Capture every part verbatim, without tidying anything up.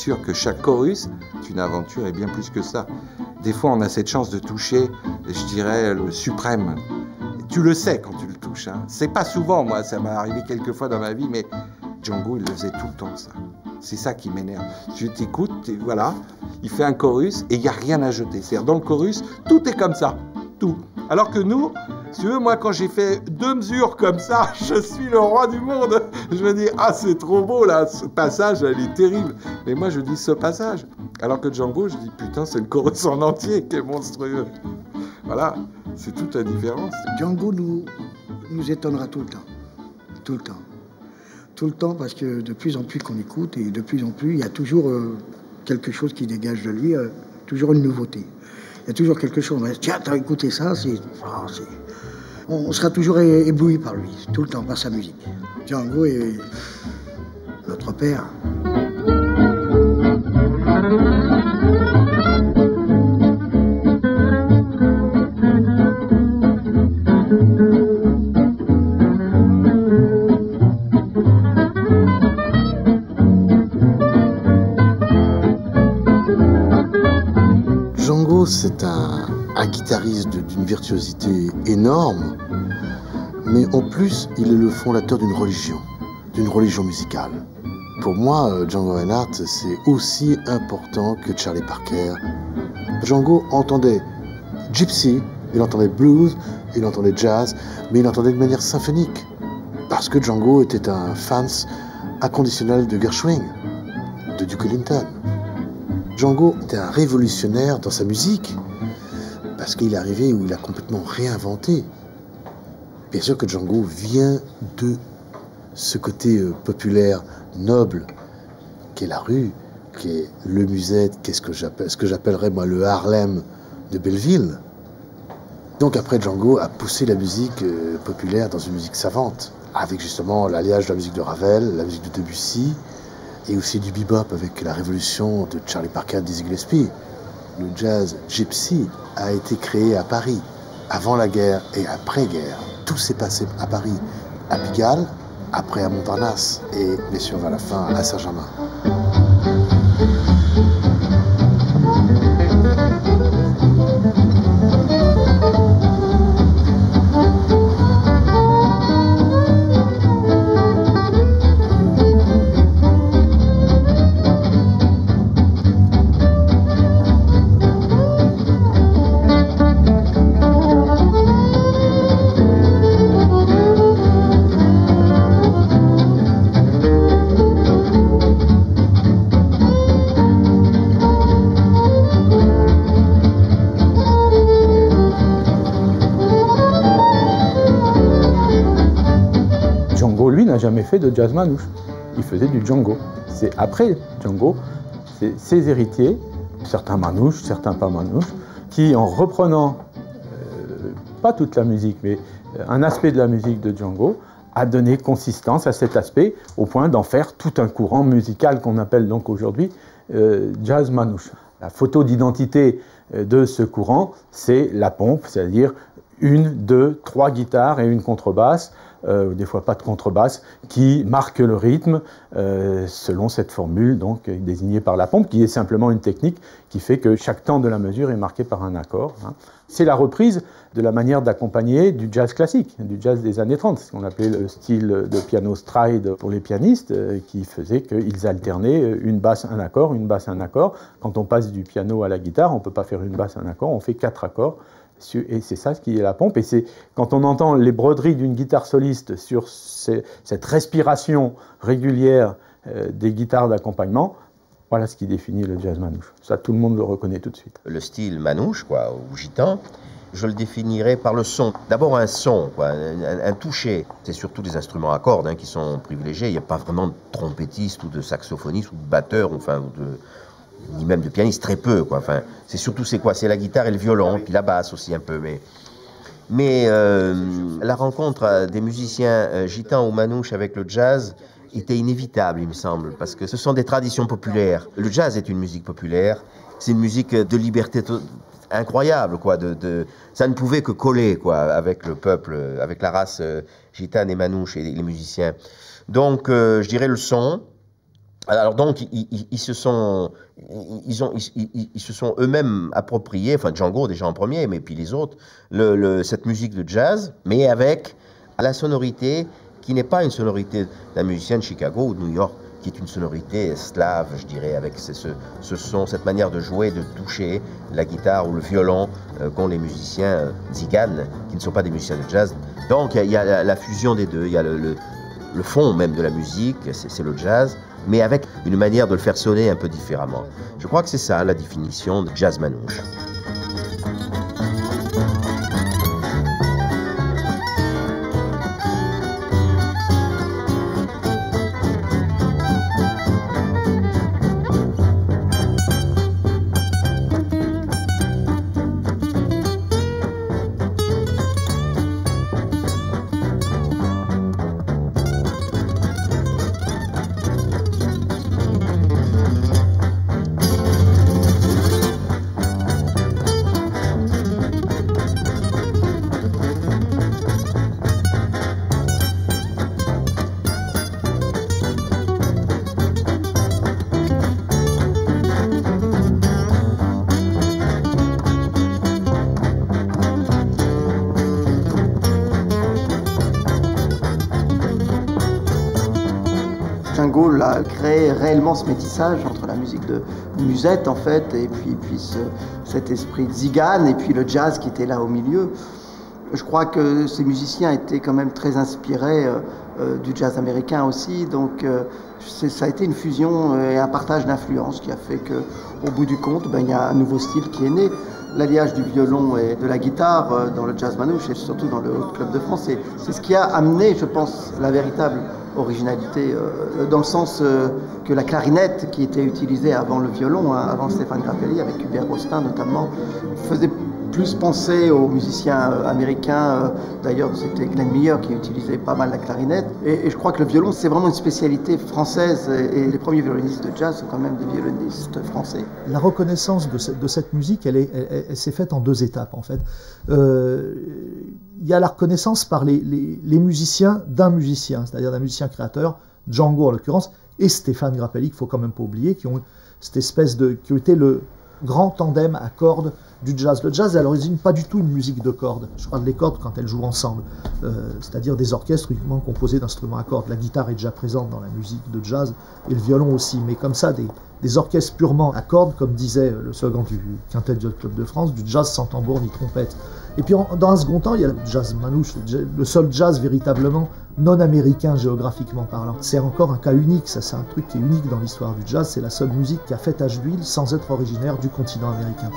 sûr que chaque chorus est une aventure et bien plus que ça. Des fois, on a cette chance de toucher, je dirais, le suprême. Tu le sais quand tu le touches. Hein. C'est pas souvent, moi, ça m'est arrivé quelques fois dans ma vie, mais Django, il le faisait tout le temps, ça. C'est ça qui m'énerve. Tu t'écoutes, voilà, il fait un chorus et il n'y a rien à jeter. C'est-à-dire, dans le chorus, tout est comme ça, tout. Alors que nous, si tu veux, moi, quand j'ai fait deux mesures comme ça, je suis le roi du monde. Je me dis, ah, c'est trop beau, là, ce passage, elle est terrible. Mais moi, je dis ce passage. Alors que Django, je dis, putain, c'est le chorus en entier qui est monstrueux. Voilà, c'est toute la différence. Django nous, nous étonnera tout le temps. Tout le temps. Tout le temps, parce que de plus en plus qu'on écoute, et de plus en plus, il y a toujours euh, quelque chose qui dégage de lui, euh, toujours une nouveauté. Il y a toujours quelque chose, on va dire, tiens, t'as écouté ça, c'est... Oh, on sera toujours ébloui par lui, tout le temps, par sa musique. Django est notre père. Django, c'est un, un guitariste d'une virtuosité énorme, mais en plus, il est le fondateur d'une religion, d'une religion musicale. Pour moi, Django Reinhardt, c'est aussi important que Charlie Parker. Django entendait gypsy, il entendait blues, il entendait jazz, mais il entendait de manière symphonique, parce que Django était un fan inconditionnel de Gershwin, de Duke Ellington. Django était un révolutionnaire dans sa musique, parce qu'il est arrivé où il a complètement réinventé. Bien sûr que Django vient de ce côté euh, populaire, noble, qu'est la rue, qu'est le musette, qu'est ce que j'appelle, ce que j'appellerais moi le Harlem de Belleville. Donc après, Django a poussé la musique euh, populaire dans une musique savante, avec justement l'alliage de la musique de Ravel, la musique de Debussy, et aussi du bebop avec la révolution de Charlie Parker et Dizzy Gillespie. Le jazz gypsy a été créé à Paris, avant la guerre et après-guerre. Tout s'est passé à Paris, à Pigalle, après à Montparnasse, et bien sûr vers la fin à Saint-Germain. Jamais fait de jazz manouche. Il faisait du Django. C'est après Django, c'est ses héritiers, certains manouches, certains pas manouches, qui en reprenant, euh, pas toute la musique, mais un aspect de la musique de Django, a donné consistance à cet aspect au point d'en faire tout un courant musical qu'on appelle donc aujourd'hui euh, jazz manouche. La photo d'identité de ce courant, c'est la pompe, c'est-à-dire une, deux, trois guitares et une contrebasse, euh, des fois pas de contrebasse, qui marque le rythme euh, selon cette formule donc désignée par la pompe, qui est simplement une technique qui fait que chaque temps de la mesure est marqué par un accord. Hein. C'est la reprise de la manière d'accompagner du jazz classique, du jazz des années trente, ce qu'on appelait le style de piano stride pour les pianistes, euh, qui faisait qu'ils alternaient une basse, un accord, une basse, un accord. Quand on passe du piano à la guitare, on ne peut pas faire une basse, un accord, on fait quatre accords. Et c'est ça qui est la pompe. Et c'est quand on entend les broderies d'une guitare soliste sur ces, cette respiration régulière euh, des guitares d'accompagnement, voilà ce qui définit le jazz manouche. Ça, tout le monde le reconnaît tout de suite. Le style manouche, quoi, ou gitan, je le définirais par le son. D'abord un son, quoi, un, un toucher. C'est surtout des instruments à cordes hein, qui sont privilégiés. Il n'y a pas vraiment de trompettiste ou de saxophoniste ou de batteur, enfin, ou de... ni même de pianiste, très peu, quoi. Enfin, c'est surtout, c'est quoi? C'est la guitare et le violon, puis la basse aussi un peu, mais... Mais euh, la rencontre des musiciens euh, gitans ou manouches avec le jazz était inévitable, il me semble, parce que ce sont des traditions populaires. Le jazz est une musique populaire, c'est une musique de liberté incroyable, quoi. De, de... Ça ne pouvait que coller, quoi, avec le peuple, avec la race euh, gitane et manouche et les musiciens. Donc, euh, je dirais le son, Alors donc, ils, ils, ils se sont, ils ont, ils, ils, ils se sont eux-mêmes appropriés, enfin Django déjà en premier, mais puis les autres, le, le, cette musique de jazz, mais avec la sonorité qui n'est pas une sonorité d'un musicien de Chicago ou de New York, qui est une sonorité slave, je dirais, avec ce, ce, ce son, cette manière de jouer, de toucher la guitare ou le violon euh, qu'ont les musiciens euh, tziganes, qui ne sont pas des musiciens de jazz. Donc il y a la, la fusion des deux, il y a le, le, le fond même de la musique, c'est le jazz, mais avec une manière de le faire sonner un peu différemment. Je crois que c'est ça la définition de jazz manouche. Django a créé réellement ce métissage entre la musique de musette en fait et puis, puis ce, cet esprit tzigane et puis le jazz qui était là au milieu. Je crois que ces musiciens étaient quand même très inspirés euh, euh, du jazz américain aussi, donc euh, ça a été une fusion et un partage d'influences qui a fait qu'au bout du compte, ben, il y a un nouveau style qui est né. L'alliage du violon et de la guitare euh, dans le jazz manouche et surtout dans le Haut Club de France, c'est ce qui a amené, je pense, la véritable originalité, euh, dans le sens euh, que la clarinette qui était utilisée avant le violon, hein, avant Stéphane Grappelli, avec Hubert Rostin notamment, faisait plus penser aux musiciens euh, américains. Euh, D'ailleurs, c'était Glenn Miller qui utilisait pas mal la clarinette. Et, et je crois que le violon, c'est vraiment une spécialité française. Et, et les premiers violonistes de jazz sont quand même des violonistes français. La reconnaissance de, ce, de cette musique, elle, est, elle, elle s'est faite en deux étapes, en fait. Euh, il y a la reconnaissance par les, les, les musiciens d'un musicien, c'est-à-dire d'un musicien créateur, Django en l'occurrence, et Stéphane Grappelli, qu'il ne faut quand même pas oublier, qui ont cette espèce de, qui ont été le grand tandem à cordes du jazz. Le jazz est à l'origine pas du tout une musique de cordes. Je parle des cordes quand elles jouent ensemble, euh, c'est-à-dire des orchestres uniquement composés d'instruments à cordes. La guitare est déjà présente dans la musique de jazz et le violon aussi, mais comme ça, des, des orchestres purement à cordes, comme disait le slogan du Quintet du Club de France, du jazz sans tambour ni trompette. Et puis en, dans un second temps, il y a le jazz manouche, le seul jazz véritablement non américain géographiquement parlant. C'est encore un cas unique, ça c'est un truc qui est unique dans l'histoire du jazz, c'est la seule musique qui a fait tache d'huile sans être originaire du continent américain.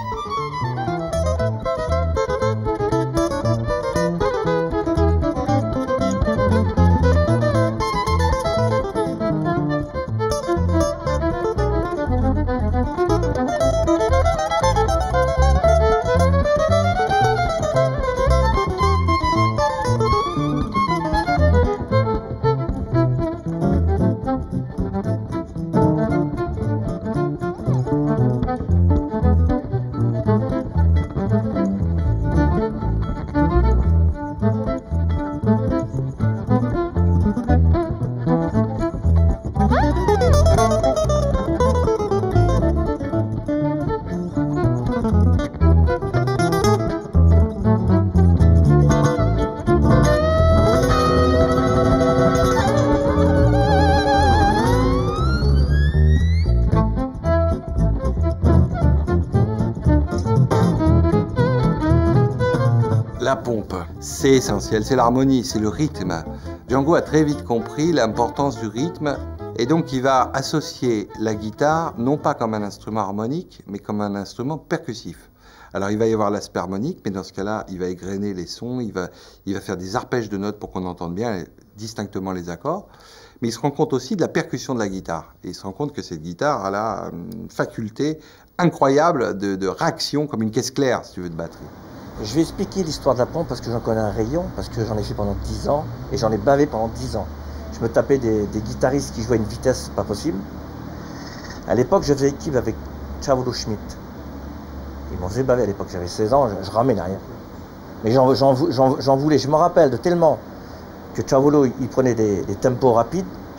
La pompe, c'est essentiel, c'est l'harmonie, c'est le rythme. Django a très vite compris l'importance du rythme et donc il va associer la guitare non pas comme un instrument harmonique, mais comme un instrument percussif. Alors il va y avoir l'aspect harmonique, mais dans ce cas-là, il va égrener les sons, il va, il va faire des arpèges de notes pour qu'on entende bien distinctement les accords. Mais il se rend compte aussi de la percussion de la guitare. Et il se rend compte que cette guitare a la une faculté incroyable de, de réaction, comme une caisse claire, si tu veux, de batterie. Je vais expliquer l'histoire de la pompe parce que j'en connais un rayon, parce que j'en ai fait pendant dix ans et j'en ai bavé pendant dix ans. Je me tapais des, des guitaristes qui jouaient à une vitesse pas possible. À l'époque, je faisais équipe avec Chavolo Schmidt. Ils m'ont fait baver à l'époque, j'avais seize ans, je, je ramenais rien. Mais j'en voulais, je me rappelle de tellement que Chavolo il prenait des, des tempos rapides,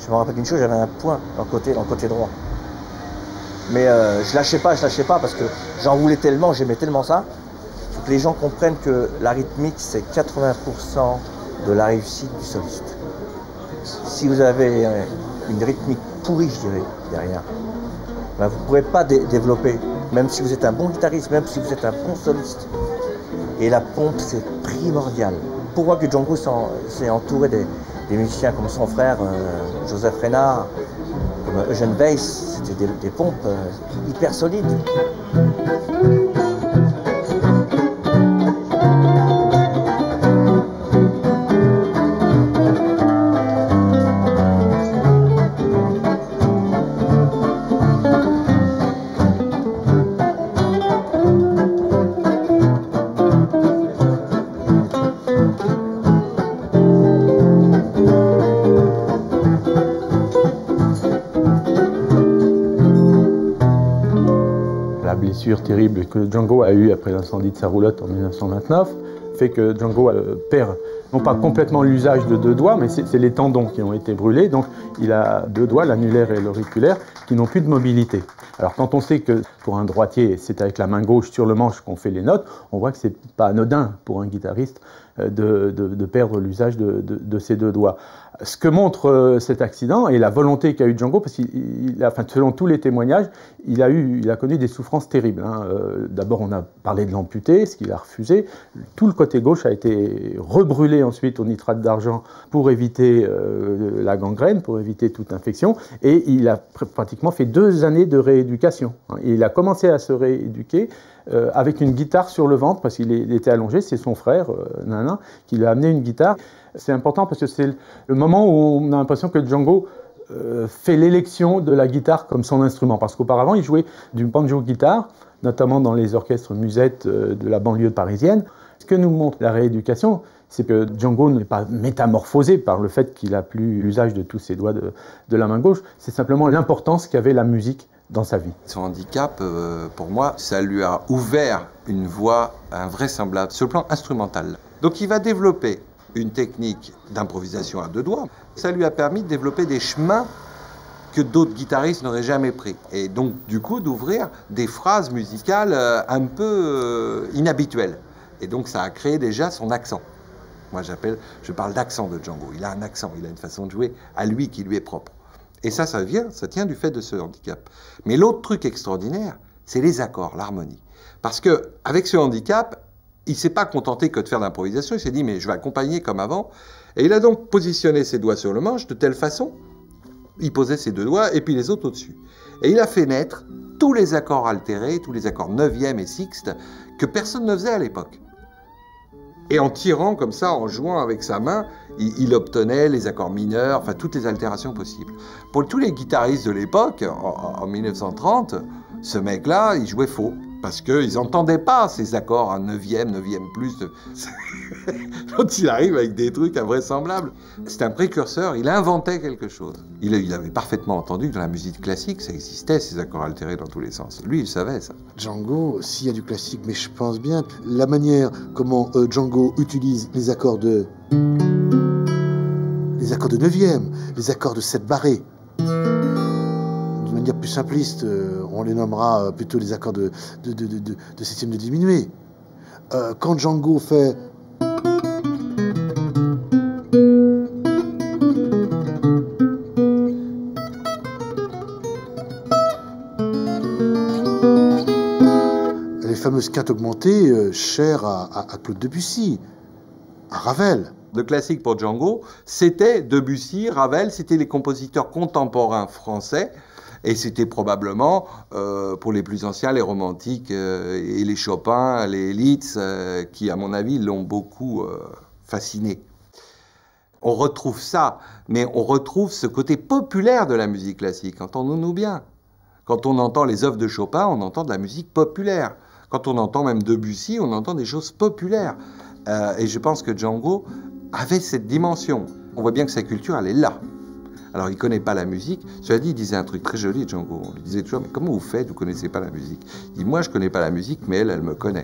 Je me rappelle d'une chose, j'avais un point dans le côté, dans le côté droit. Mais euh, je lâchais pas, je lâchais pas parce que j'en voulais tellement, j'aimais tellement ça. Il faut que les gens comprennent que la rythmique, c'est quatre-vingts pour cent de la réussite du soliste. Si vous avez une rythmique pourrie, je dirais, derrière, ben vous ne pourrez pas dé développer, même si vous êtes un bon guitariste, même si vous êtes un bon soliste. Et la pompe, c'est primordial. Pourquoi que Django s'est entouré des, des musiciens comme son frère, euh, Joseph Reynard, comme Eugène Weiss, c'était des, des pompes euh, hyper solides. Terrible que Django a eu après l'incendie de sa roulotte en mille neuf cent vingt-neuf fait que Django euh, perd non pas complètement l'usage de deux doigts, mais c'est les tendons qui ont été brûlés, donc il a deux doigts, l'annulaire et l'auriculaire, qui n'ont plus de mobilité. Alors quand on sait que pour un droitier, c'est avec la main gauche sur le manche qu'on fait les notes, on voit que c'est pas anodin pour un guitariste de, de, de perdre l'usage de, de, de ses deux doigts. Ce que montre euh, cet accident et la volonté qu'a eu Django, parce qu'il, enfin, selon tous les témoignages, il a, eu, il a connu des souffrances terribles. Hein. Euh, D'abord, on a parlé de l'amputer, ce qu'il a refusé. Tout le côté gauche a été rebrûlé ensuite au nitrate d'argent pour éviter euh, la gangrène, pour éviter toute infection. Et il a pr pratiquement fait deux années de rééducation. Hein. Et il a commencé à se rééduquer euh, avec une guitare sur le ventre, parce qu'il était allongé, c'est son frère, euh, Nana, qui lui a amené une guitare. C'est important parce que c'est le moment où on a l'impression que Django euh, fait l'élection de la guitare comme son instrument. Parce qu'auparavant, il jouait du banjo-guitare, notamment dans les orchestres musettes euh, de la banlieue parisienne. Ce que nous montre la rééducation, c'est que Django n'est pas métamorphosé par le fait qu'il n'a plus l'usage de tous ses doigts de, de la main gauche. C'est simplement l'importance qu'avait la musique dans sa vie. Son handicap, euh, pour moi, ça lui a ouvert une voie invraisemblable sur le plan instrumental. Donc il va développer une technique d'improvisation à deux doigts. Ça lui a permis de développer des chemins que d'autres guitaristes n'auraient jamais pris. Et donc, du coup, d'ouvrir des phrases musicales un peu inhabituelles. Et donc, ça a créé déjà son accent. Moi, j'appelle, je parle d'accent de Django. Il a un accent, il a une façon de jouer à lui qui lui est propre. Et ça, ça vient, ça tient du fait de ce handicap. Mais l'autre truc extraordinaire, c'est les accords, l'harmonie. Parce que avec ce handicap, il ne s'est pas contenté que de faire l'improvisation, il s'est dit, mais je vais accompagner comme avant. Et il a donc positionné ses doigts sur le manche de telle façon, il posait ses deux doigts et puis les autres au-dessus. Et il a fait naître tous les accords altérés, tous les accords neuvième et sixte, que personne ne faisait à l'époque. Et en tirant comme ça, en jouant avec sa main, il, il obtenait les accords mineurs, enfin toutes les altérations possibles. Pour tous les guitaristes de l'époque, en, en mille neuf cent trente, ce mec-là, il jouait faux. Parce qu'ils n'entendaient pas ces accords en neuvième, neuvième plus. Quand il arrive avec des trucs invraisemblables. C'est un précurseur, il inventait quelque chose. Il, il avait parfaitement entendu que dans la musique classique, ça existait, ces accords altérés dans tous les sens. Lui, il savait ça. Django, s'il y a du classique, mais je pense bien, la manière comment euh, Django utilise les accords de... les accords de neuvième, les accords de sept barrés. De manière plus simpliste, euh, on les nommera plutôt les accords de, de, de, de, de, de septième de diminué. Euh, quand Django fait... les fameuses quintes augmentées euh, chères à, à, à Claude Debussy, à Ravel. De classique pour Django, c'était Debussy, Ravel, c'était les compositeurs contemporains français. Et c'était probablement, euh, pour les plus anciens, les romantiques euh, et les Chopin, les Liszt, euh, qui, à mon avis, l'ont beaucoup euh, fasciné. On retrouve ça, mais on retrouve ce côté populaire de la musique classique, entendons-nous bien. Quand on entend les œuvres de Chopin, on entend de la musique populaire. Quand on entend même Debussy, on entend des choses populaires. Euh, et je pense que Django avait cette dimension. On voit bien que sa culture, elle est là. Alors, il ne connaît pas la musique. Cela dit, il disait un truc très joli, Django. On lui disait toujours, mais comment vous faites, vous ne connaissez pas la musique? Il dit, moi, je ne connais pas la musique, mais elle, elle me connaît.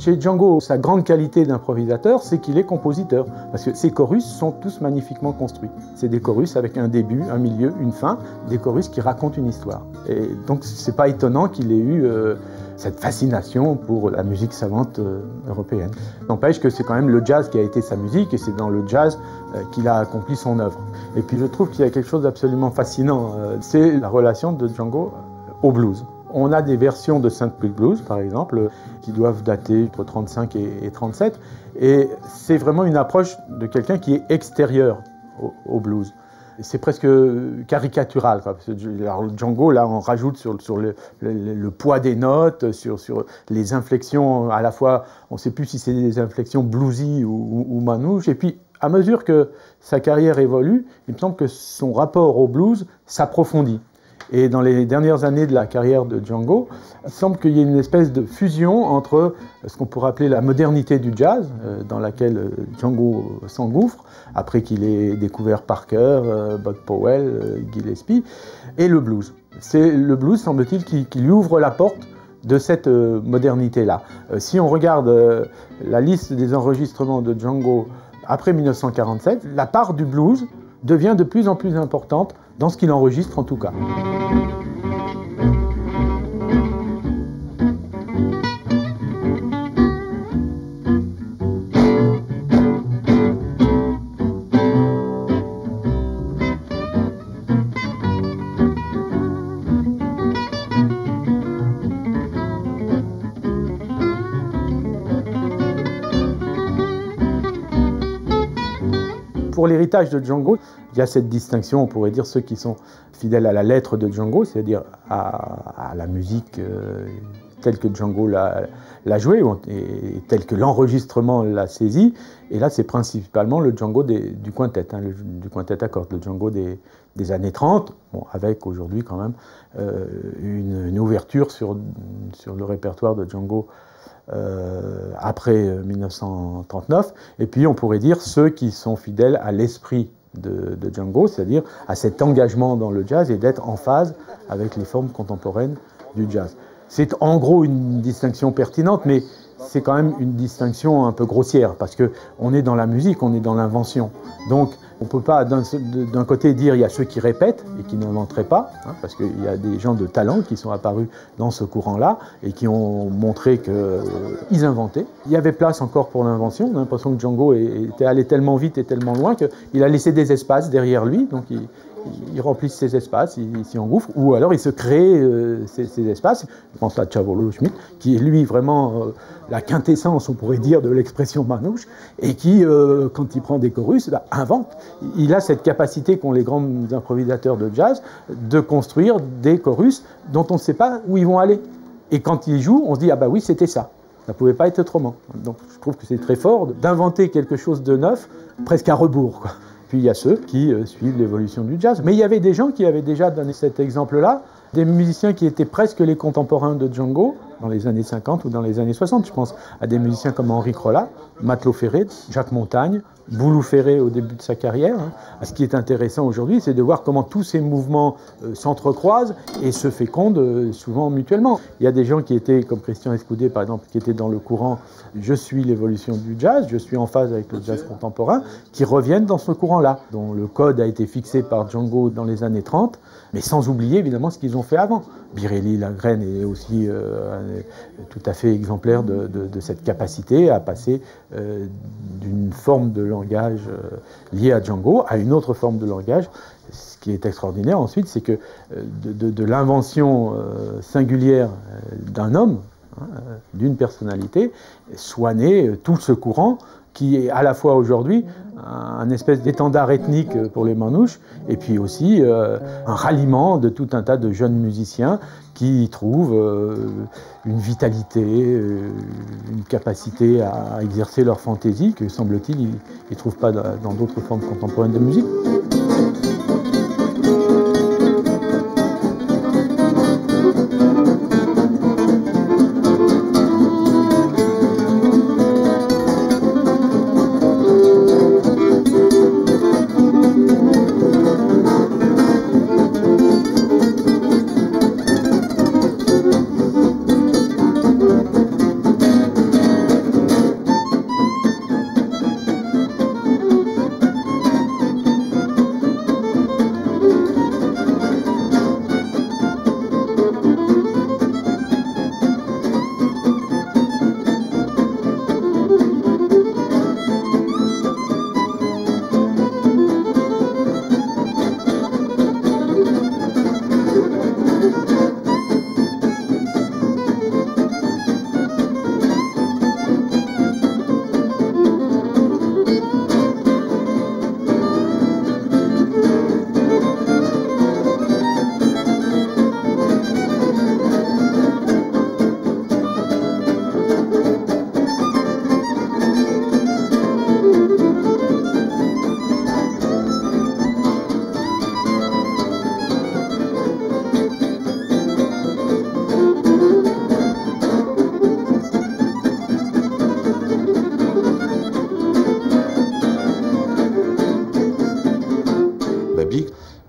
Chez Django, sa grande qualité d'improvisateur, c'est qu'il est compositeur. Parce que ses chorus sont tous magnifiquement construits. C'est des chorus avec un début, un milieu, une fin, des chorus qui racontent une histoire. Et donc, c'est pas étonnant qu'il ait eu euh, cette fascination pour la musique savante euh, européenne. N'empêche que c'est quand même le jazz qui a été sa musique, et c'est dans le jazz euh, qu'il a accompli son œuvre. Et puis je trouve qu'il y a quelque chose d'absolument fascinant, euh, c'est la relation de Django au blues. On a des versions de Saint Louis Blues, par exemple, qui doivent dater entre trente-cinq et trente-sept, et c'est vraiment une approche de quelqu'un qui est extérieur au, au blues. C'est presque caricatural, quoi. Parce que, alors, Django, là, on rajoute sur, sur le, le, le poids des notes, sur, sur les inflexions, à la fois, on ne sait plus si c'est des inflexions bluesy ou, ou, ou manouches, et puis à mesure que sa carrière évolue, il me semble que son rapport au blues s'approfondit. Et dans les dernières années de la carrière de Django, il semble qu'il y ait une espèce de fusion entre ce qu'on pourrait appeler la modernité du jazz, euh, dans laquelle Django s'engouffre, après qu'il ait découvert Parker, euh, Bud Powell, euh, Gillespie, et le blues. C'est le blues, semble-t-il, qui, qui lui ouvre la porte de cette euh, modernité-là. Euh, si on regarde euh, la liste des enregistrements de Django après mille neuf cent quarante-sept, la part du blues devient de plus en plus importante dans ce qu'il enregistre en tout cas. Pour l'héritage de Django, il y a cette distinction, on pourrait dire ceux qui sont fidèles à la lettre de Django, c'est-à-dire à, à la musique euh, telle que Django l'a jouée, et telle que l'enregistrement l'a saisie. Et là, c'est principalement le Django des, du quintet, hein, le, du quintet à cordes, le Django des, des années trente, bon, avec aujourd'hui quand même euh, une, une ouverture sur, sur le répertoire de Django Euh, après mille neuf cent trente-neuf, et puis on pourrait dire ceux qui sont fidèles à l'esprit de, de Django, c'est-à-dire à cet engagement dans le jazz et d'être en phase avec les formes contemporaines du jazz. C'est en gros une distinction pertinente, mais c'est quand même une distinction un peu grossière, parce qu'on est dans la musique, on est dans l'invention. Donc on ne peut pas d'un côté dire il y a ceux qui répètent et qui n'inventeraient pas, hein, parce qu'il y a des gens de talent qui sont apparus dans ce courant-là et qui ont montré qu'ils euh, inventaient. Il y avait place encore pour l'invention, on a l'impression que Django était allé tellement vite et tellement loin qu'il a laissé des espaces derrière lui, donc il, il remplissent ces espaces, il, il s'y engouffre, ou alors il se crée euh, ces, ces espaces. Je pense à Tchavolo Schmitt, qui est lui vraiment euh, la quintessence, on pourrait dire, de l'expression manouche, et qui, euh, quand il prend des chorus, bah, invente. Il a cette capacité qu'ont les grands improvisateurs de jazz de construire des chorus dont on ne sait pas où ils vont aller. Et quand ils jouent, on se dit « ah bah oui, c'était ça ». Ça ne pouvait pas être autrement. Donc je trouve que c'est très fort d'inventer quelque chose de neuf, presque à rebours, quoi. Puis il y a ceux qui euh, suivent l'évolution du jazz. Mais il y avait des gens qui avaient déjà donné cet exemple-là, des musiciens qui étaient presque les contemporains de Django, dans les années cinquante ou dans les années soixante. Je pense à des musiciens comme Henri Crolla, Matelot Ferré, Jacques Montagne, Boulou Ferré au début de sa carrière. Ce qui est intéressant aujourd'hui, c'est de voir comment tous ces mouvements euh, s'entrecroisent et se fécondent euh, souvent mutuellement. Il y a des gens qui étaient, comme Christian Escoudé par exemple, qui étaient dans le courant « je suis l'évolution du jazz, je suis en phase avec le jazz contemporain », qui reviennent dans ce courant-là, dont le code a été fixé par Django dans les années trente, mais sans oublier évidemment ce qu'ils ont fait avant. Birelli Lagrène est aussi euh, tout à fait exemplaire de, de, de cette capacité à passer euh, d'une forme de langage euh, liée à Django à une autre forme de langage. Ce qui est extraordinaire ensuite, c'est que euh, de, de, de l'invention euh, singulière euh, d'un homme, hein, euh, d'une personnalité, soit né euh, tout ce courant qui est à la fois aujourd'hui un, un espèce d'étendard ethnique pour les Manouches, et puis aussi euh, un ralliement de tout un tas de jeunes musiciens qui y trouvent euh, une vitalité, euh, une capacité à exercer leur fantaisie que, semble-t-il, ils ne trouvent pas dans d'autres formes contemporaines de musique.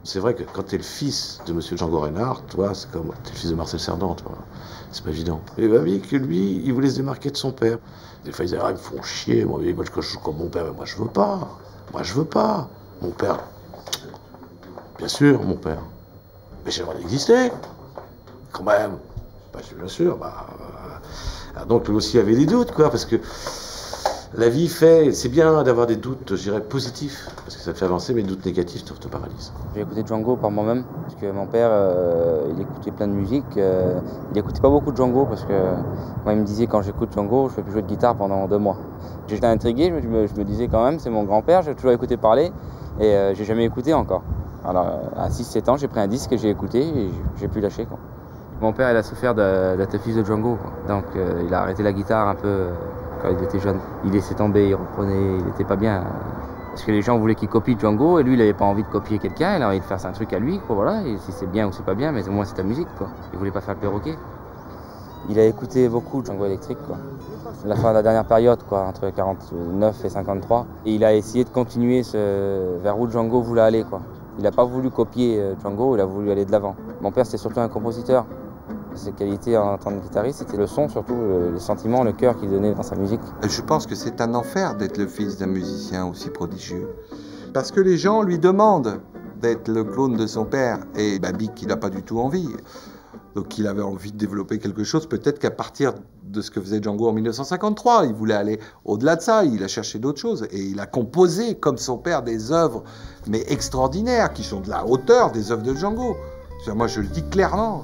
C'est vrai que quand tu es le fils de Monsieur Django Reinhardt, toi, c'est comme t'es le fils de Marcel Cerdan, toi. C'est pas évident. Et Babi, que lui, il voulait se démarquer de son père. Des fois, il disait, ah, ils me font chier, moi, moi je joue comme mon père, mais moi, je veux pas. Moi, je veux pas. Mon père, bien sûr, mon père. Mais j'ai le droit d'exister. Quand même. Bah, bien sûr, bah. Euh, donc, lui aussi avait des doutes, quoi, parce que la vie fait, c'est bien d'avoir des doutes, je dirais, positifs, parce que ça te fait avancer, mais les doutes négatifs te, te paralysent. J'ai écouté Django par moi-même, parce que mon père, euh, il écoutait plein de musique. Euh, il écoutait pas beaucoup de Django, parce que moi, il me disait, quand j'écoute Django, je peux plus jouer de guitare pendant deux mois. J'étais intrigué, je me, je me disais quand même, c'est mon grand-père, j'ai toujours écouté parler, et euh, j'ai jamais écouté encore. Alors, à six sept ans, j'ai pris un disque et j'ai écouté, et j'ai pu lâcher, quoi. Mon père, il a souffert d'être le fils de Django, quoi. Donc euh, il a arrêté la guitare un peu euh, quand il était jeune. Il laissait tomber, il reprenait, il était pas bien. Parce que les gens voulaient qu'il copie Django, et lui, il avait pas envie de copier quelqu'un, il a envie de faire un truc à lui, quoi, voilà. Et si c'est bien ou c'est pas bien, mais au moins c'est ta musique, quoi. Il voulait pas faire le perroquet. Il a écouté beaucoup Django électrique, quoi. La fin de la dernière période, quoi, entre quarante-neuf et cinquante-trois. Et il a essayé de continuer ce... vers où Django voulait aller, quoi. Il n'a pas voulu copier Django, il a voulu aller de l'avant. Mon père, c'était surtout un compositeur. Ses qualités en tant que guitariste, c'était le son, surtout les sentiments, le cœur qu'il donnait dans sa musique. Je pense que c'est un enfer d'être le fils d'un musicien aussi prodigieux. Parce que les gens lui demandent d'être le clone de son père. Et Babi, il n'a pas du tout envie. Donc il avait envie de développer quelque chose, peut-être qu'à partir de ce que faisait Django en mille neuf cent cinquante-trois, il voulait aller au-delà de ça, il a cherché d'autres choses. Et il a composé, comme son père, des œuvres, mais extraordinaires, qui sont de la hauteur des œuvres de Django. Moi, je le dis clairement.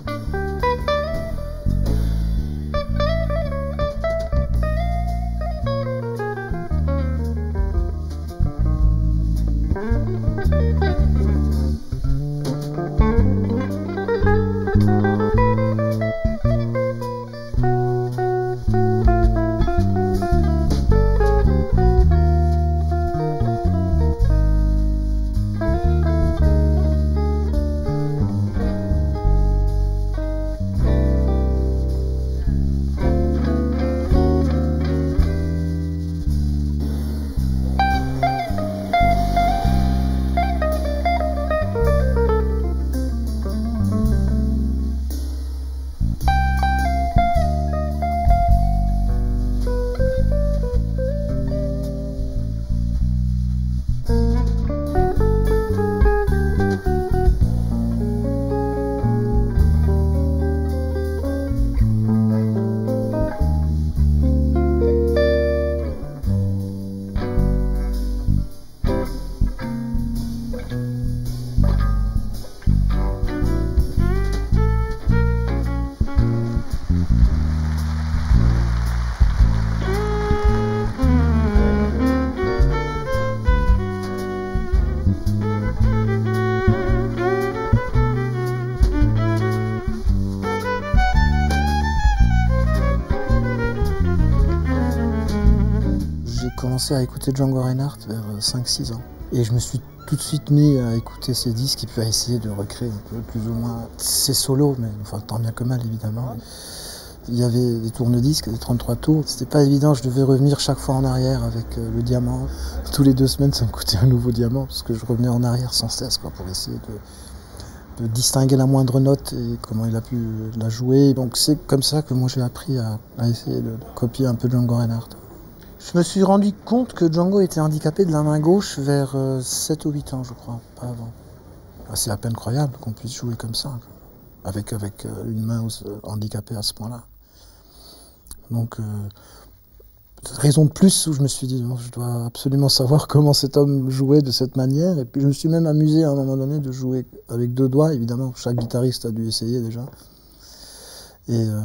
J'ai commencé à écouter Django Reinhardt vers cinq six ans. Et je me suis tout de suite mis à écouter ses disques et puis à essayer de recréer un peu plus ou moins ses solos, mais enfin tant bien que mal évidemment. Il y avait des tourne-disques, des trente-trois tours. C'était pas évident, je devais revenir chaque fois en arrière avec le diamant. Tous les deux semaines, ça me coûtait un nouveau diamant parce que je revenais en arrière sans cesse quoi, pour essayer de, de distinguer la moindre note et comment il a pu la jouer. Donc c'est comme ça que moi j'ai appris à, à essayer de, de copier un peu Django Reinhardt. Je me suis rendu compte que Django était handicapé de la main gauche vers euh, sept ou huit ans, je crois, pas avant. C'est à peine croyable qu'on puisse jouer comme ça, quoi. Avec, avec euh, une main handicapée à ce point-là. Donc, euh, raison de plus où je me suis dit, non, je dois absolument savoir comment cet homme jouait de cette manière. Et puis je me suis même amusé à un moment donné de jouer avec deux doigts, évidemment, chaque guitariste a dû essayer déjà. Et euh,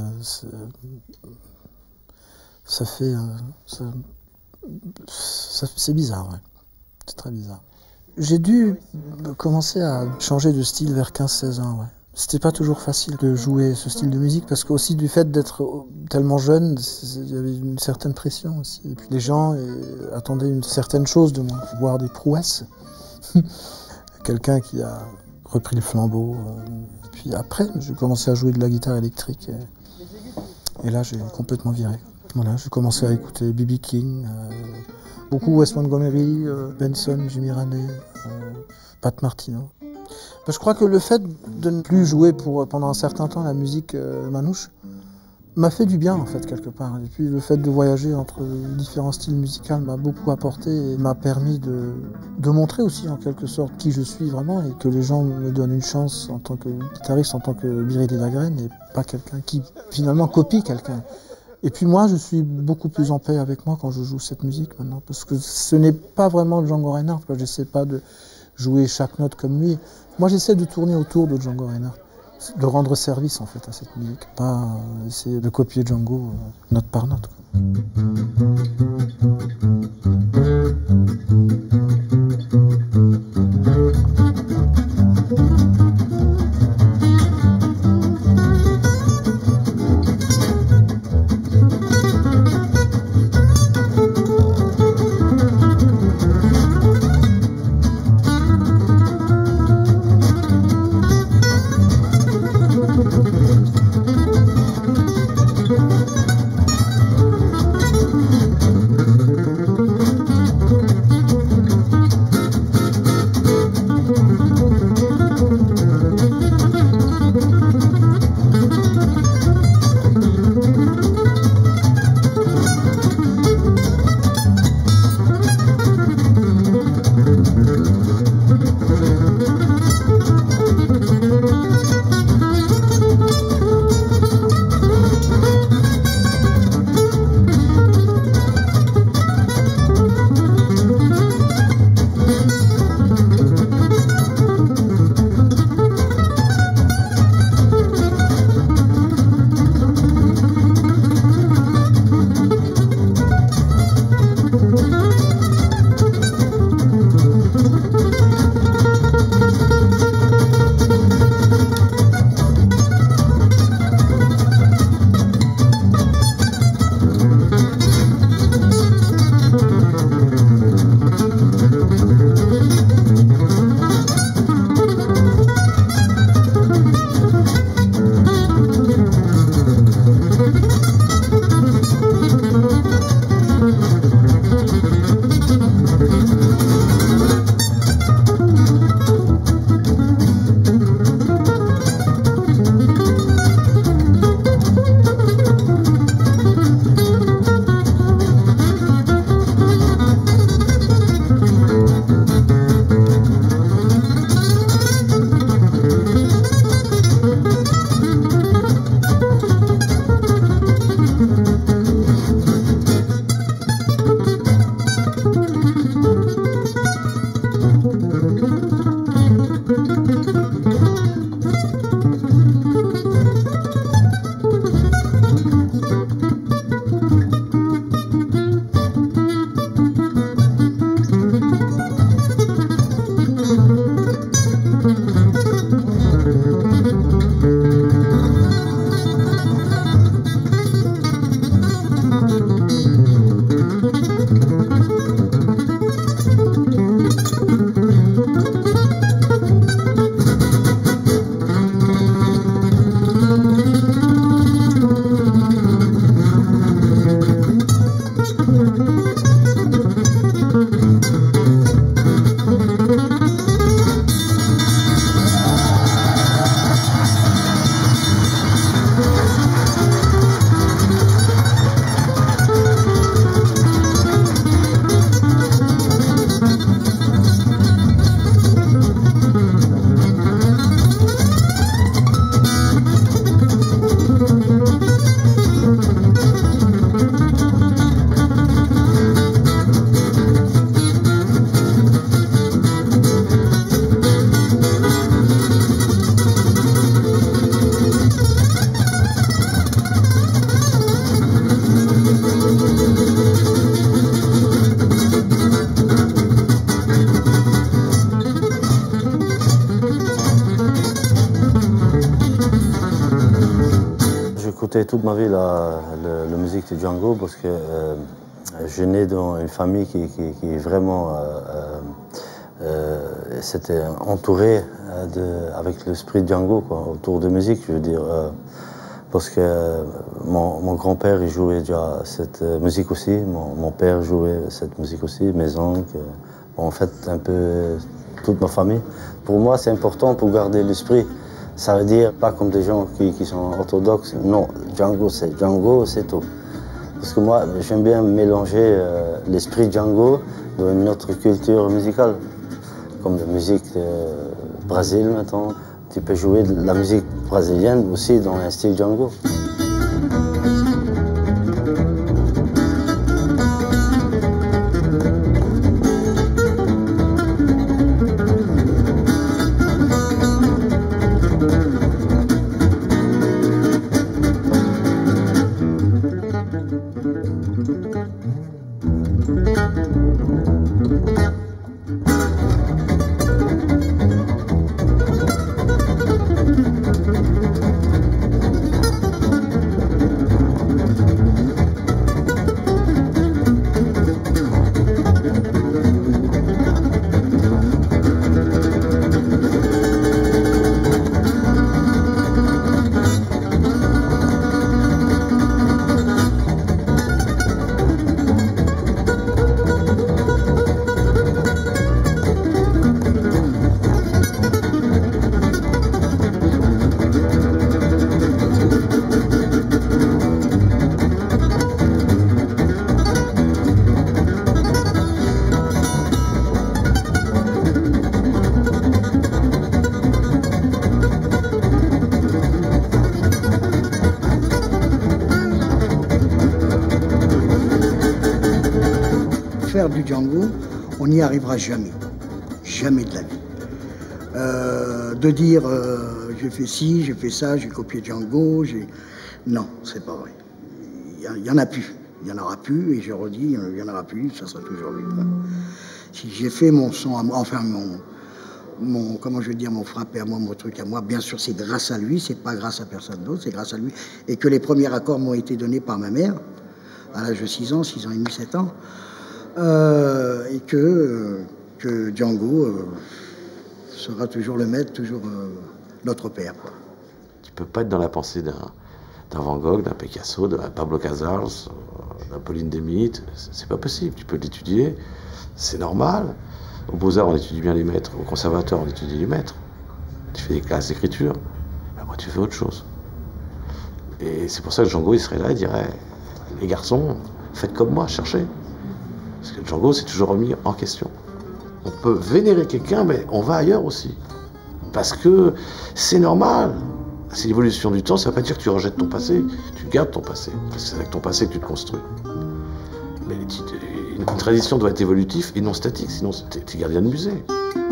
ça fait... Euh, ça, ça, c'est bizarre, ouais. C'est très bizarre. J'ai dû commencer à changer de style vers quinze seize ans, ouais. C'était pas toujours facile de jouer ce style de musique parce qu'aussi du fait d'être tellement jeune, il y avait une certaine pression aussi. Et puis les gens euh, attendaient une certaine chose de moi, voir des prouesses. Quelqu'un qui a repris le flambeau. Euh, et puis après, j'ai commencé à jouer de la guitare électrique. Et, et là, j'ai complètement viré. Voilà, j'ai commencé à écouter B B King, euh, beaucoup Wes Montgomery, euh, Benson, Jimmy Raney, euh, Pat Martino. Je crois que le fait de ne plus jouer pour, pendant un certain temps la musique euh, manouche m'a fait du bien en fait quelque part. Et puis le fait de voyager entre différents styles musicaux m'a beaucoup apporté et m'a permis de, de montrer aussi en quelque sorte qui je suis vraiment et que les gens me donnent une chance en tant que guitariste, en tant que Biréli de la Graine et pas quelqu'un qui finalement copie quelqu'un. Et puis moi je suis beaucoup plus en paix avec moi quand je joue cette musique maintenant parce que ce n'est pas vraiment Django Reinhardt, je n'essaie pas de jouer chaque note comme lui. Moi, j'essaie de tourner autour de Django Reinhardt, de rendre service en fait à cette musique, pas essayer de copier Django euh, note par note. écouté toute ma vie la, la, la musique de Django parce que euh, je nais dans une famille qui, qui, qui est vraiment euh, euh, c'était entouré de, avec l'esprit de Django quoi, autour de musique, je veux dire. Euh, parce que mon, mon grand-père il jouait déjà cette musique aussi, mon, mon père jouait cette musique aussi, mes oncles. Bon, en fait, un peu toute ma famille. Pour moi, c'est important pour garder l'esprit. Ça veut dire pas comme des gens qui, qui sont orthodoxes. Non, Django, c'est Django, c'est tout. Parce que moi, j'aime bien mélanger euh, l'esprit Django dans une autre culture musicale, comme la musique euh, Brésil maintenant. Tu peux jouer de la musique brésilienne aussi dans un style Django. Faire du Django, on n'y arrivera jamais. Jamais de la vie. Euh, de dire euh, j'ai fait ci, j'ai fait ça, j'ai copié Django, j'ai... Non, c'est pas vrai. Il y, y en a plus. Il y en aura plus, et je redis, il y en aura plus, ça sera toujours lui. Si j'ai fait mon son à moi, enfin mon, mon, comment je veux dire, mon frappé à moi, mon truc à moi, bien sûr c'est grâce à lui, c'est pas grâce à personne d'autre, c'est grâce à lui. Et que les premiers accords m'ont été donnés par ma mère, à l'âge de six ans, six ans et demi, sept ans. Euh, et que, euh, que Django euh, sera toujours le maître, toujours euh, notre père, quoi. Tu peux pas être dans la pensée d'un d'un Van Gogh, d'un Picasso, d'un Pablo Casals, d'un Pauline Demitte, c'est pas possible. Tu peux l'étudier, c'est normal. Au Beaux-Arts, on étudie bien les maîtres. Au Conservatoire, on étudie les maîtres. Tu fais des classes d'écriture, après tu fais autre chose. Et c'est pour ça que Django, il serait là, il dirait, les garçons, faites comme moi, cherchez. Parce que Django s'est toujours remis en question. On peut vénérer quelqu'un, mais on va ailleurs aussi. Parce que c'est normal. C'est l'évolution du temps, ça ne veut pas dire que tu rejettes ton passé, tu gardes ton passé. Parce que c'est avec ton passé que tu te construis. Mais une tradition doit être évolutive et non statique, sinon tu es gardien de musée.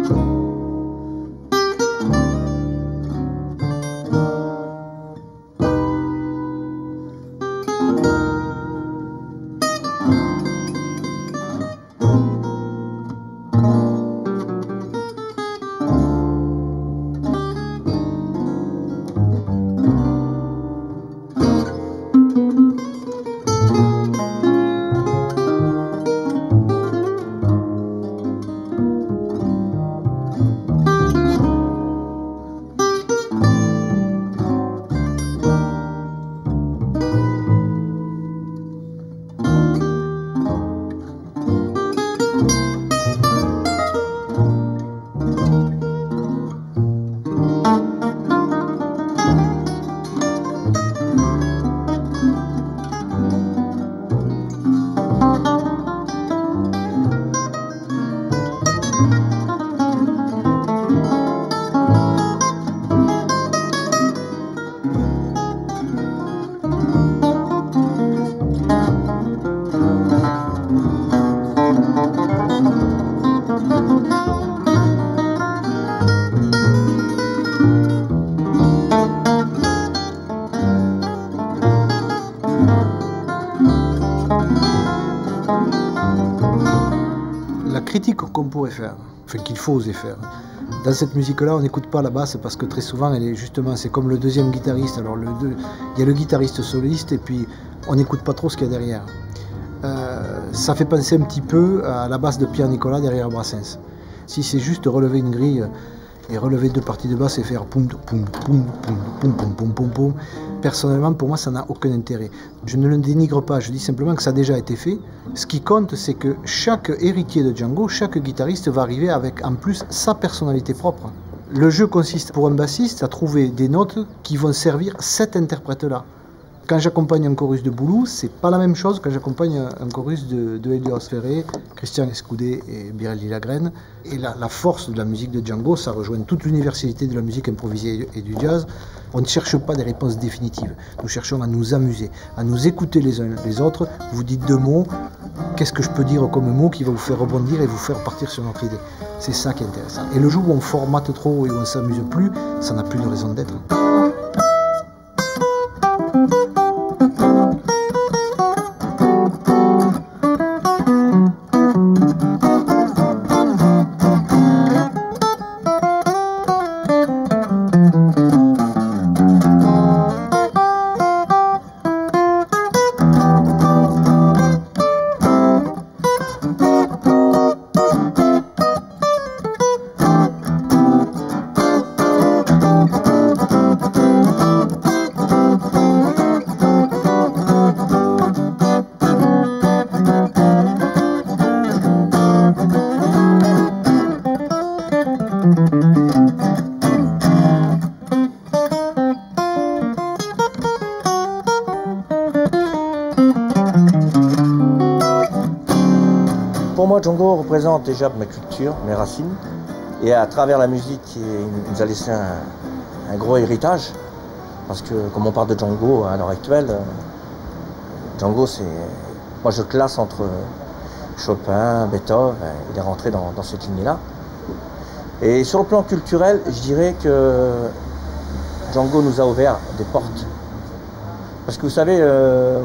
La critique qu'on pourrait faire, enfin qu'il faut oser faire, dans cette musique-là, on n'écoute pas la basse parce que très souvent, elle est justement, c'est comme le deuxième guitariste. Alors, le deux, il y a le guitariste soliste et puis on n'écoute pas trop ce qu'il y a derrière. Euh, ça fait penser un petit peu à la basse de Pierre Nicolas derrière Brassens. Si c'est juste relever une grille Et relever deux parties de basse et faire poum poum poum poum poum poum poum poum poum. Personnellement, pour moi, ça n'a aucun intérêt. Je ne le dénigre pas, je dis simplement que ça a déjà été fait. Ce qui compte, c'est que chaque héritier de Django, chaque guitariste va arriver avec en plus sa personnalité propre. Le jeu consiste pour un bassiste à trouver des notes qui vont servir cet interprète-là. Quand j'accompagne un chorus de Boulou, c'est pas la même chose que quand j'accompagne un chorus de, de Helios Ferré, Christian Escudé et Birelli Lagrène. Et la, la force de la musique de Django, ça rejoint toute l'universalité de la musique improvisée et du jazz. On ne cherche pas des réponses définitives. Nous cherchons à nous amuser, à nous écouter les uns les autres. Vous dites deux mots, qu'est-ce que je peux dire comme mot qui va vous faire rebondir et vous faire partir sur notre idée? C'est ça qui est intéressant. Et le jour où on formate trop et où on ne s'amuse plus, ça n'a plus de raison d'être. Pour moi, Django représente déjà ma culture, mes racines, et à travers la musique, il nous a laissé un, un gros héritage, parce que comme on parle de Django à l'heure actuelle, Django, c'est, moi je le classe entre Chopin, Beethoven, il est rentré dans, dans cette lignée-là. Et sur le plan culturel, je dirais que Django nous a ouvert des portes. Parce que vous savez, euh,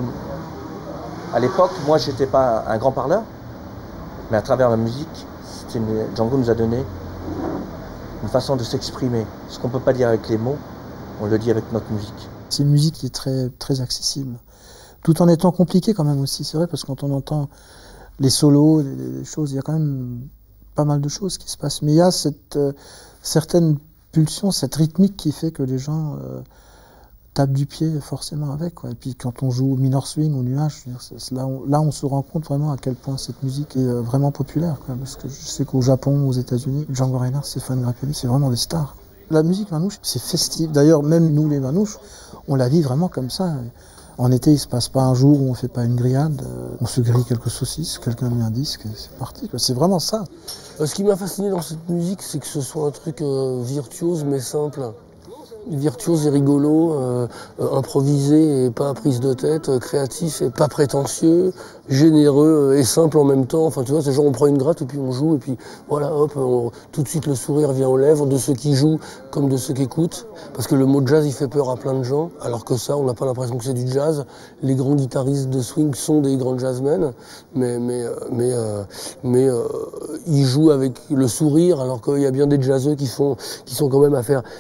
à l'époque, moi je n'étais pas un grand parleur, mais à travers la musique, une... Django nous a donné une façon de s'exprimer. Ce qu'on ne peut pas dire avec les mots, on le dit avec notre musique. C'est une musique qui est très, très accessible, tout en étant compliquée quand même aussi, c'est vrai, parce que quand on entend les solos, les, les choses, il y a quand même pas mal de choses qui se passent. Mais il y a cette euh, certaine pulsion, cette rythmique qui fait que les gens euh, tapent du pied forcément avec, quoi. Et puis quand on joue au minor swing, au nuage, là on, là on se rend compte vraiment à quel point cette musique est euh, vraiment populaire, quoi. Parce que je sais qu'au Japon, aux États-Unis, Django Reinhardt, Stéphane Grappelli, c'est vraiment des stars. La musique manouche, c'est festif. D'ailleurs, même nous les manouches, on la vit vraiment comme ça. En été, il ne se passe pas un jour où on ne fait pas une grillade, on se grille quelques saucisses, quelqu'un met un disque, c'est parti, quoi. C'est vraiment ça. Ce qui m'a fasciné dans cette musique, c'est que ce soit un truc euh, virtuose mais simple. Virtuose et rigolo, euh, euh, improvisé et pas prise de tête, euh, créatif et pas prétentieux, généreux et simple en même temps. Enfin, tu vois, c'est genre on prend une gratte et puis on joue et puis voilà, hop, on, tout de suite le sourire vient aux lèvres de ceux qui jouent comme de ceux qui écoutent. Parce que le mot jazz, il fait peur à plein de gens, alors que ça, on n'a pas l'impression que c'est du jazz. Les grands guitaristes de swing sont des grands jazzmen, mais, mais, mais, euh, mais euh, ils jouent avec le sourire, alors qu'il y a bien des jazzeux qui, font, qui sont quand même à faire...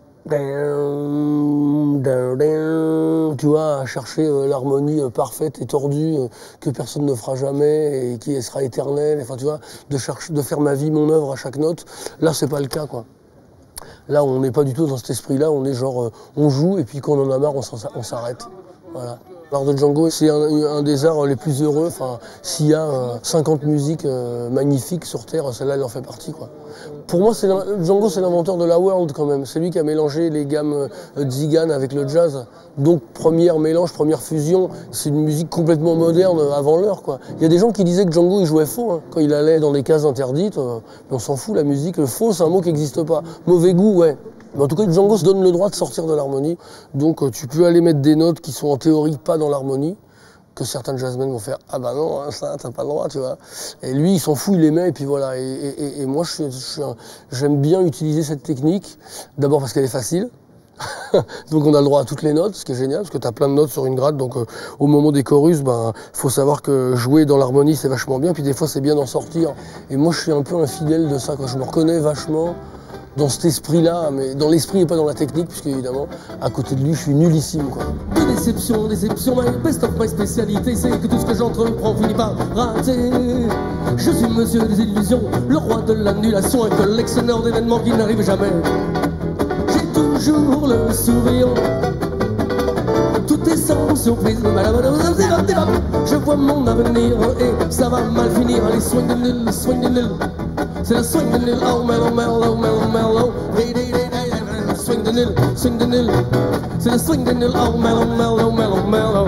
Tu vois, à chercher euh, l'harmonie euh, parfaite et tordue euh, que personne ne fera jamais et qui sera éternelle. Enfin, tu vois, de, chercher, de faire ma vie, mon œuvre à chaque note. Là, c'est pas le cas, quoi. Là, on n'est pas du tout dans cet esprit-là. On est genre, euh, on joue et puis quand on en a marre, on s'arrête. Voilà. L'art de Django, c'est un, un des arts les plus heureux. Enfin, s'il y a euh, cinquante musiques euh, magnifiques sur Terre, celle-là, elle en fait partie, quoi. Pour moi, Django, c'est l'inventeur de la world, quand même. C'est lui qui a mélangé les gammes euh, Zigan avec le jazz. Donc, première mélange, première fusion. C'est une musique complètement moderne avant l'heure, quoi. Il y a des gens qui disaient que Django, il jouait faux, hein, quand il allait dans des cases interdites. Euh, mais on s'en fout, la musique. Le faux, c'est un mot qui n'existe pas. Mauvais goût, ouais. Mais en tout cas, Django se donne le droit de sortir de l'harmonie. Donc euh, tu peux aller mettre des notes qui sont en théorie pas dans l'harmonie, que certains jazzmen vont faire « Ah bah non, hein, ça, t'as pas le droit, tu vois ». Et lui, il s'en fout, il les met, et puis voilà. Et, et, et moi, j'aime bien utiliser cette technique, d'abord parce qu'elle est facile. Donc on a le droit à toutes les notes, ce qui est génial, parce que tu as plein de notes sur une gratte, donc euh, au moment des chorus, ben, faut savoir que jouer dans l'harmonie, c'est vachement bien, puis des fois, c'est bien d'en sortir. Et moi, je suis un peu un fidèle de ça, quoi. Je me reconnais vachement dans cet esprit-là, mais dans l'esprit et pas dans la technique, puisque évidemment, à côté de lui, je suis nullissime, quoi. Déception, déception, my best of my spécialité, c'est que tout ce que j'entreprends finit par rater. Je suis monsieur des illusions, le roi de l'annulation, un collectionneur d'événements qui n'arrivent jamais. J'ai toujours le sourire, tout est sans surprise. Je vois mon avenir et ça va mal finir. Les swing de nul, swing de nul. C'est le swing de nul, oh mellow, mellow, mellow, mellow. Swing de nul, swing de nul. C'est le swing de nul, oh mellow, mellow, mellow, mellow.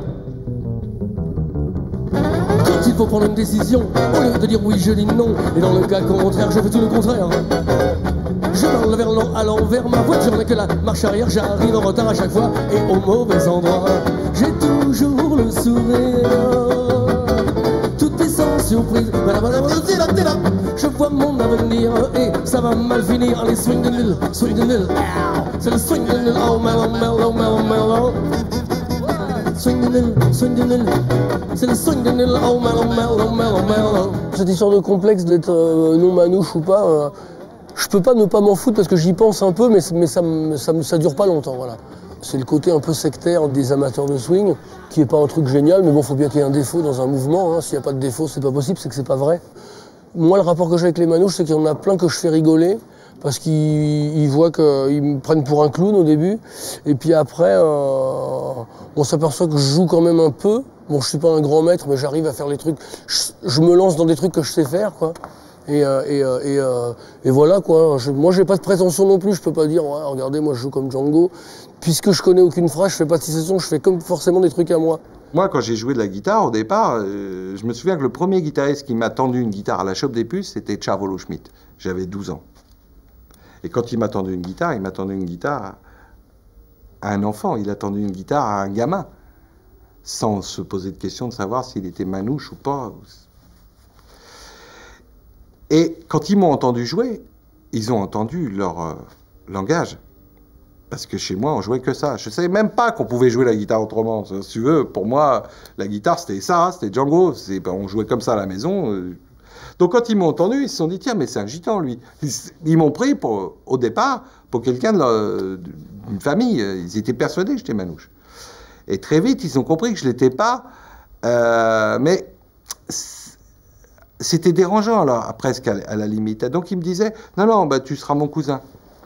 Quand il faut prendre une décision, au lieu de dire oui, je dis non. Et dans le cas contraire, je fais tout le contraire. Je parle vers l'an à l'envers, ma voiture n'est que la marche arrière. J'arrive en retard à chaque fois et au mauvais endroit. J'ai toujours le sourire, tout est sans surprise. Je vois mon avenir et ça va mal finir. Les swing de nul, swing de nul. C'est le swing de nul, oh mellow, mellow, mellow, mellow. Swing de nul, swing de nul. C'est le swing de nul, oh mellow, mellow, mellow, mellow. Cette histoire de complexe d'être euh, non manouche ou pas, euh, je peux pas ne pas m'en foutre parce que j'y pense un peu, mais, mais ça, ça, ça dure pas longtemps, voilà. C'est le côté un peu sectaire des amateurs de swing, qui est pas un truc génial, mais bon, faut bien qu'il y ait un défaut dans un mouvement, hein. S'il n'y a pas de défaut, c'est pas possible, c'est que c'est pas vrai. Moi, le rapport que j'ai avec les manouches, c'est qu'il y en a plein que je fais rigoler, parce qu'ils voient qu'ils me prennent pour un clown au début, et puis après, euh, on s'aperçoit que je joue quand même un peu. Bon, je suis pas un grand maître, mais j'arrive à faire les trucs, je, je me lance dans des trucs que je sais faire, quoi. Et, euh, et, euh, et, euh, et voilà quoi. Je, moi j'ai pas de prétention non plus, je peux pas dire ouais, regardez moi je joue comme Django. Puisque je connais aucune phrase, je fais pas de citation, je fais comme forcément des trucs à moi. Moi quand j'ai joué de la guitare au départ, euh, je me souviens que le premier guitariste qui m'a tendu une guitare à la Chope des Puces, c'était Tchavolo Schmidt. J'avais douze ans. Et quand il m'a tendu une guitare, il m'a tendu une guitare à un enfant, il a tendu une guitare à un gamin, sans se poser de question de savoir s'il était manouche ou pas. Et quand ils m'ont entendu jouer, ils ont entendu leur euh, langage. Parce que chez moi, on jouait que ça. Je ne savais même pas qu'on pouvait jouer la guitare autrement. Si tu veux, pour moi, la guitare, c'était ça, c'était Django. Ben, on jouait comme ça à la maison. Donc quand ils m'ont entendu, ils se sont dit, tiens, mais c'est un gitan, lui. Ils, ils m'ont pris, pour, au départ, pour quelqu'un d'une famille. Ils étaient persuadés que j'étais manouche. Et très vite, ils ont compris que je ne l'étais pas. Euh, mais... C'était dérangeant, alors, presque à, à la limite. Donc, il me disait, non, non, bah, tu seras mon cousin.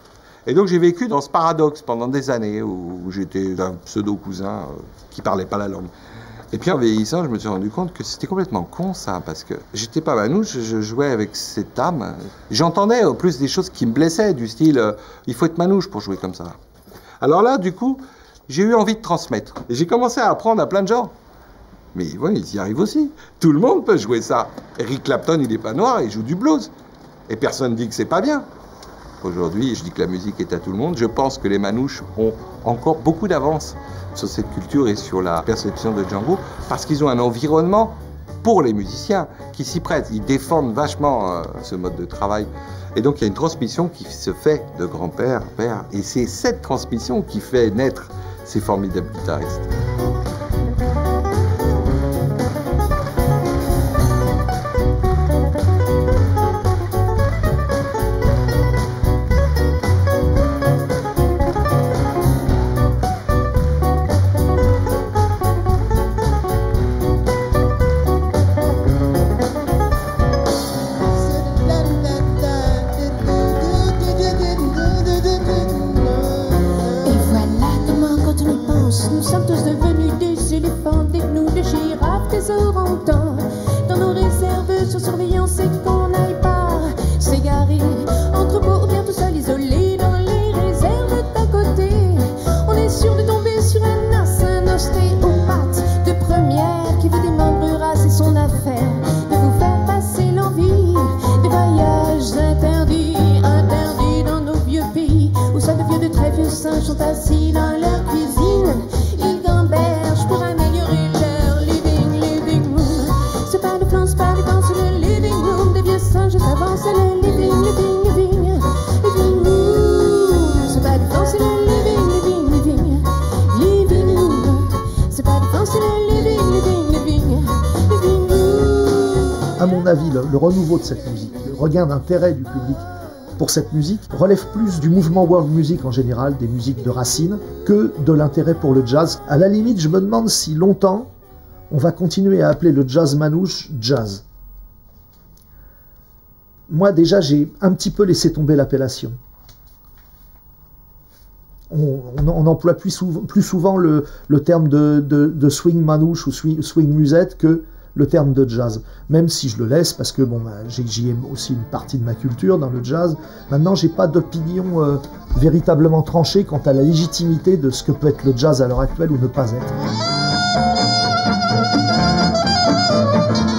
Et donc, j'ai vécu dans ce paradoxe pendant des années où, où j'étais un pseudo-cousin euh, qui parlait pas la langue. Et puis, en vieillissant, je me suis rendu compte que c'était complètement con, ça, parce que j'étais pas manouche, je jouais avec cette âme. J'entendais, au plus, des choses qui me blessaient, du style, euh, il faut être manouche pour jouer comme ça. Alors là, du coup, j'ai eu envie de transmettre. Et j'ai commencé à apprendre à plein de gens. Mais ouais, ils y arrivent aussi. Tout le monde peut jouer ça. Eric Clapton, il n'est pas noir, il joue du blues. Et personne ne dit que c'est pas bien. Aujourd'hui, je dis que la musique est à tout le monde. Je pense que les manouches ont encore beaucoup d'avance sur cette culture et sur la perception de Django, parce qu'ils ont un environnement pour les musiciens qui s'y prêtent. Ils défendent vachement euh, ce mode de travail. Et donc, il y a une transmission qui se fait de grand-père à père. Et c'est cette transmission qui fait naître ces formidables guitaristes. À mon avis, le, le renouveau de cette musique, le regain d'intérêt du public pour cette musique relève plus du mouvement world music en général, des musiques de racines, que de l'intérêt pour le jazz. À la limite, je me demande si longtemps on va continuer à appeler le jazz manouche jazz. Moi déjà, j'ai un petit peu laissé tomber l'appellation. On, on, on emploie plus souvent, plus souvent le, le terme de, de, de swing manouche ou swing, swing musette que le terme de jazz, même si je le laisse parce que bon, bah, j'y ai aussi une partie de ma culture dans le jazz. Maintenant, j'ai pas d'opinion euh, véritablement tranchée quant à la légitimité de ce que peut être le jazz à l'heure actuelle ou ne pas être.